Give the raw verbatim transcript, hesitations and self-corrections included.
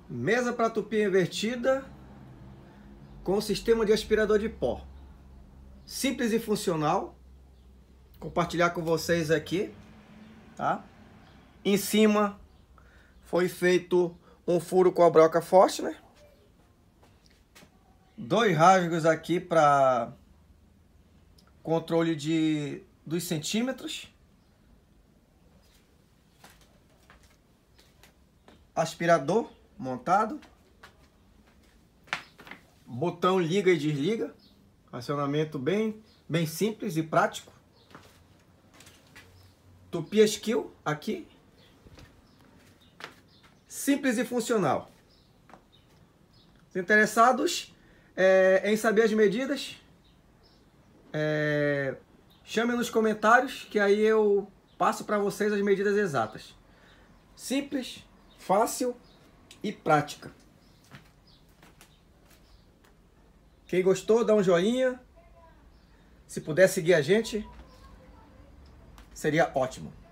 Mesa para tupia invertida com sistema de aspirador de pó. Simples e funcional. Compartilhar com vocês aqui, tá? Em cima foi feito um furo com a broca Forstner. Dois rasgos aqui para controle de dos centímetros. Aspirador montado. Botão liga e desliga. Acionamento bem, bem simples e prático. Tupia Skill aqui. Simples e funcional. Os interessados é, em saber as medidas, é, chame nos comentários que aí eu passo para vocês as medidas exatas. Simples, fácil e prática. Quem gostou, dá um joinha. Se puder seguir a gente, seria ótimo.